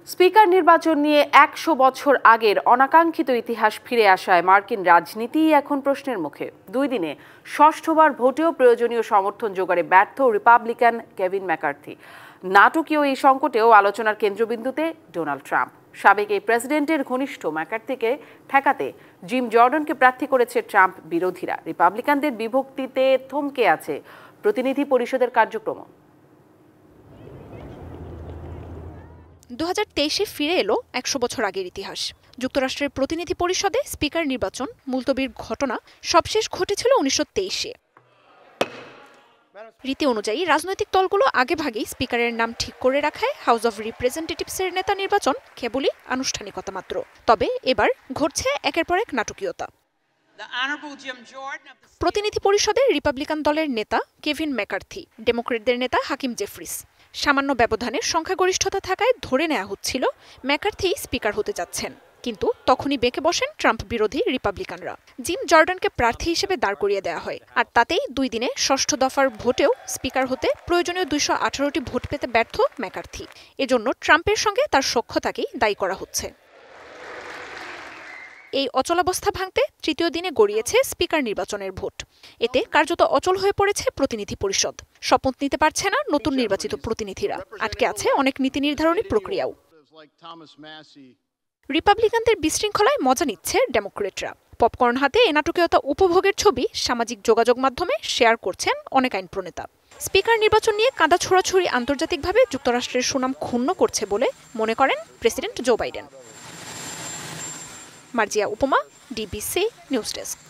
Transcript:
Speaker নির্বাচন নিয়ে ১০০ বছর আগের অনাকাঙ্ক্ষিত ইতিহাস ফিরে আসায় মার্কিন রাজনীতিই এখন প্রশ্নের মুখে। ২ দিনে ষষ্ঠবার ভোটেও প্রয়োজনীয় সমর্থন জোগাড়ে ব্যর্থ রিপাবলিকান কেভিন ম্যাকার্থি। নাটকীয় এই সংকটেও আলোচনার কেন্দ্রবিন্দুতে ডোনাল্ড ট্রাম্প। সাবেক এই প্রেসিডেন্টের ঘনিষ্ঠ ম্যাকার্থিকে ঠেকাতে জিম জর্ডানকে প্রার্থী করেছে ট্রাম্প বিরোধীরা। রিপাবলিকানদের বিভক্তিতে থমকে আছে প্রতিনিধি পরিষদের কার্যক্রম। ২০২৩-এ ফিরে এলো ১০০ বছর আগের ইতিহাস। যুক্তরাষ্ট্রের প্রতিনিধি পরিষদে স্পিকার নির্বাচন মুলতবির ঘটনা সবশেষ ঘটেছিল ১৯২৩-এ। রীতি অনুযায়ী রাজনৈতিক দলগুলো আগেভাগেই স্পিকারের নাম ঠিক করে রাখায় হাউস অব রিপ্রেজেন্টেটিভসের নেতা নির্বাচন কেবলই আনুষ্ঠানিকতা মাত্র। তবে এবার ঘটছে একের পর এক নাটকীয়তা। প্রতিনিধি পরিষদে রিপাবলিকান দলের নেতা কেভিন ম্যাকার্থি, ডেমোক্রেটদের নেতা হাকিম জেফ্রিস। সামান্য ব্যবধানে সংখ্যাগরিষ্ঠতা থাকায় ধরে নেওয়া হচ্ছিল ম্যাকার্থি স্পিকার হতে যাচ্ছেন, কিন্তু তখনই বেঁকে বসেন ট্রাম্প বিরোধী রিপাবলিকানরা। জিম জর্ডানকে প্রার্থী হিসেবে দাঁড় করিয়ে দেওয়া হয়, আর তাতেই ২ দিনে ষষ্ঠ দফার ভোটেও স্পিকার হতে প্রয়োজনীয় ২১৮টি ভোট পেতে ব্যর্থ ম্যাকার্থি। এজন্য ট্রাম্পের সঙ্গে তার সখ্যতাকেই দায়ী করা হচ্ছে। এই অচলাবস্থা ভাঙতে তৃতীয় দিনে গড়িয়েছে স্পিকার নির্বাচনের ভোট। এতে কার্যত অচল হয়ে পড়েছে প্রতিনিধি পরিষদ। শপথ নিতে পারছে না নতুন নির্বাচিত প্রতিনিধিরা, আটকে আছে অনেক নীতি নির্ধারণী প্রক্রিয়াও। রিপাবলিকানদের বিশৃঙ্খলায় মজা নিচ্ছে ডেমোক্রেটরা। পপকর্ন হাতে এ নাটকীয়তা উপভোগের ছবি সামাজিক যোগাযোগ মাধ্যমে শেয়ার করছেন অনেক আইন প্রণেতা। স্পিকার নির্বাচন নিয়ে কাদা ছোড়াছুড়ি আন্তর্জাতিকভাবে যুক্তরাষ্ট্রের সুনাম ক্ষুণ্ণ করছে বলে মনে করেন প্রেসিডেন্ট জো বাইডেন। মার্জিয়া উপমা, ডিবিসি নিউজ ডেস্ক।